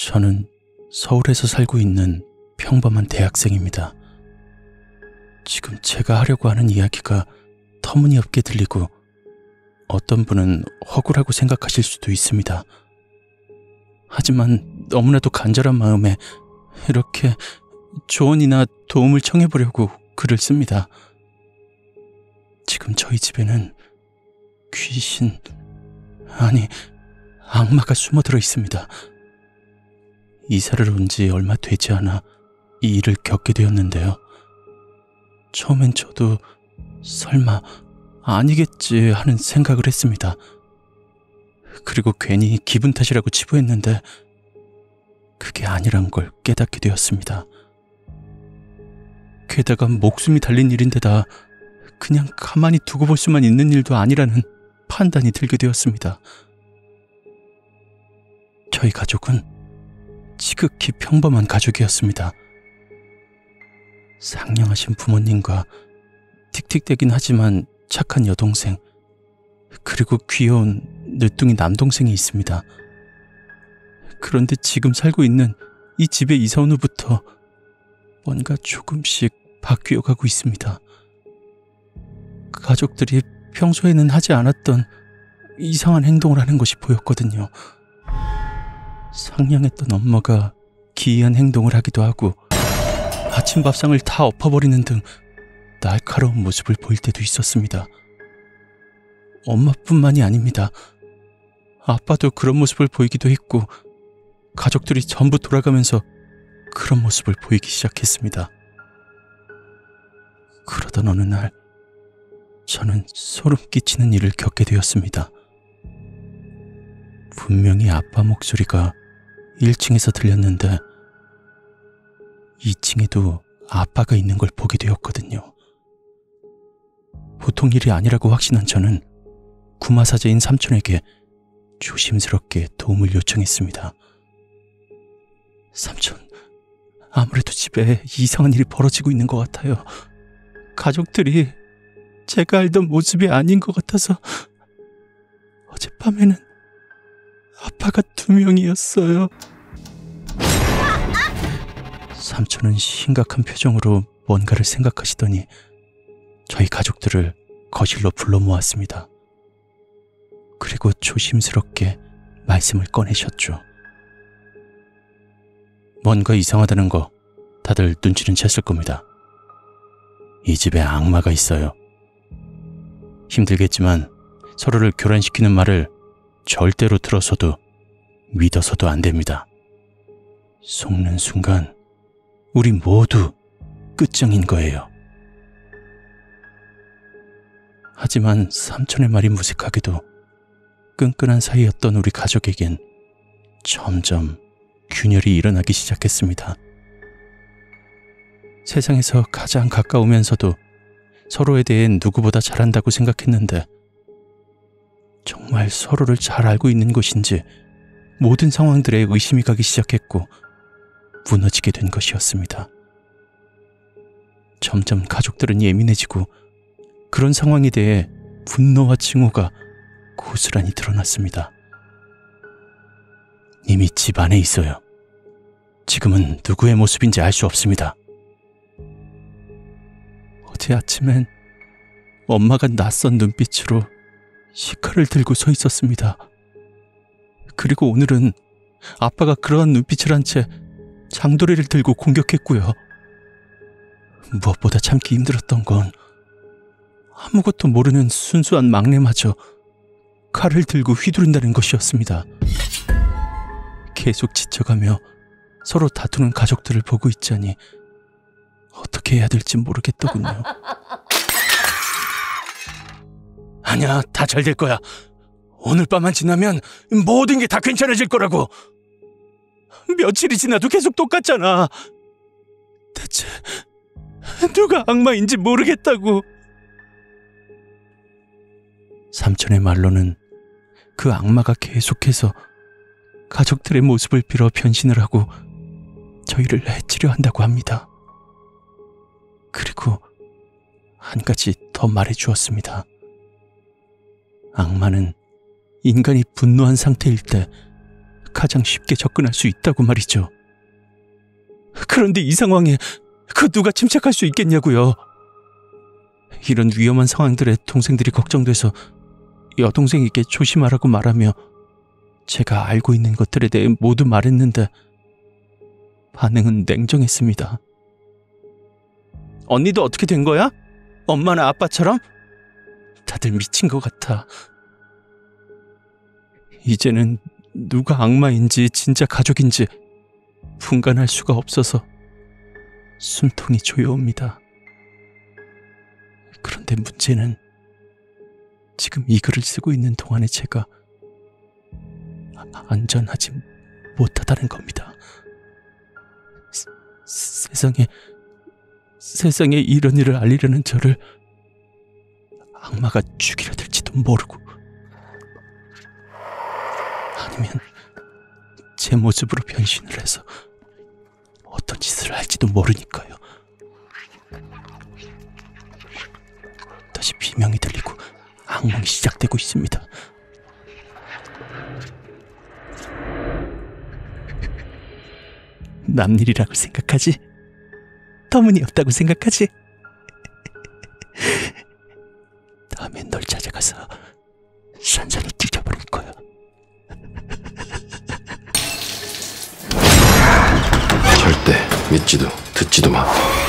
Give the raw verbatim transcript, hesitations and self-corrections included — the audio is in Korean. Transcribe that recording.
저는 서울에서 살고 있는 평범한 대학생입니다. 지금 제가 하려고 하는 이야기가 터무니없게 들리고 어떤 분은 허구라고 생각하실 수도 있습니다. 하지만 너무나도 간절한 마음에 이렇게 조언이나 도움을 청해보려고 글을 씁니다. 지금 저희 집에는 귀신, 아니 악마가 숨어들어 있습니다. 이사를 온 지 얼마 되지 않아 이 일을 겪게 되었는데요. 처음엔 저도 설마 아니겠지 하는 생각을 했습니다. 그리고 괜히 기분 탓이라고 치부했는데 그게 아니란 걸 깨닫게 되었습니다. 게다가 목숨이 달린 일인데다 그냥 가만히 두고 볼 수만 있는 일도 아니라는 판단이 들게 되었습니다. 저희 가족은 지극히 평범한 가족이었습니다. 상냥하신 부모님과 틱틱대긴 하지만 착한 여동생, 그리고 귀여운 늦둥이 남동생이 있습니다. 그런데 지금 살고 있는 이 집에 이사 온 후부터 뭔가 조금씩 바뀌어가고 있습니다. 가족들이 평소에는 하지 않았던 이상한 행동을 하는 것이 보였거든요. 상냥했던 엄마가 기이한 행동을 하기도 하고 아침 밥상을 다 엎어버리는 등 날카로운 모습을 보일 때도 있었습니다. 엄마뿐만이 아닙니다. 아빠도 그런 모습을 보이기도 했고 가족들이 전부 돌아가면서 그런 모습을 보이기 시작했습니다. 그러던 어느 날 저는 소름 끼치는 일을 겪게 되었습니다. 분명히 아빠 목소리가 일 층에서 들렸는데 이 층에도 아빠가 있는 걸 보게 되었거든요. 보통 일이 아니라고 확신한 저는 구마사제인 삼촌에게 조심스럽게 도움을 요청했습니다. 삼촌, 아무래도 집에 이상한 일이 벌어지고 있는 것 같아요. 가족들이 제가 알던 모습이 아닌 것 같아서 어젯밤에는 아빠가 두 명이었어요. 삼촌은 심각한 표정으로 뭔가를 생각하시더니 저희 가족들을 거실로 불러 모았습니다. 그리고 조심스럽게 말씀을 꺼내셨죠. 뭔가 이상하다는 거 다들 눈치는 챘을 겁니다. 이 집에 악마가 있어요. 힘들겠지만 서로를 교란시키는 말을 절대로 들어서도 믿어서도 안 됩니다. 속는 순간 우리 모두 끝장인 거예요. 하지만 삼촌의 말이 무색하게도 끈끈한 사이였던 우리 가족에겐 점점 균열이 일어나기 시작했습니다. 세상에서 가장 가까우면서도 서로에 대해 누구보다 잘한다고 생각했는데 정말 서로를 잘 알고 있는 것인지 모든 상황들에 의심이 가기 시작했고 무너지게 된 것이었습니다. 점점 가족들은 예민해지고 그런 상황에 대해 분노와 증오가 고스란히 드러났습니다. 이미 집 안에 있어요. 지금은 누구의 모습인지 알 수 없습니다. 어제 아침엔 엄마가 낯선 눈빛으로 시칼을 들고 서 있었습니다. 그리고 오늘은 아빠가 그러한 눈빛을 한 채 장도리를 들고 공격했고요. 무엇보다 참기 힘들었던 건 아무것도 모르는 순수한 막내마저 칼을 들고 휘두른다는 것이었습니다. 계속 지쳐가며 서로 다투는 가족들을 보고 있자니 어떻게 해야 될지 모르겠더군요. 아니야, 다 잘 될 거야. 오늘 밤만 지나면 모든 게 다 괜찮아질 거라고. 며칠이 지나도 계속 똑같잖아. 대체 누가 악마인지 모르겠다고. 삼촌의 말로는 그 악마가 계속해서 가족들의 모습을 빌어 변신을 하고 저희를 해치려 한다고 합니다. 그리고 한 가지 더 가장 쉽게 접근할 수 있다고 말이죠. 그런데 이 상황에 그 누가 침착할 수 있겠냐고요. 이런 위험한 상황들에 동생들이 걱정돼서 여동생에게 조심하라고 말하며 제가 알고 있는 것들에 대해 모두 말했는데 반응은 냉정했습니다. 언니도 어떻게 된 거야? 엄마나 아빠처럼? 다들 미친 것 같아. 이제는 누가 악마인지 진짜 가족인지 분간할 수가 없어서 숨통이 조여옵니다. 그런데 문제는 지금 이 글을 쓰고 있는 동안에 제가 안전하지 못하다는 겁니다. 세, 세상에 세상에 이런 일을 알리려는 저를 악마가 죽이려 들지도 모르고, 아니면 제 모습으로 변신을 해서 어떤 짓을 할지도 모르니까요. 다시 비명이 들리고 악몽이 시작되고 있습니다. 남일이라고 생각하지? 터무니없다고 생각하지? 다음엔 널 찾아가서 산산이 찢어버릴 거야. 절대 믿지도 듣지도 마.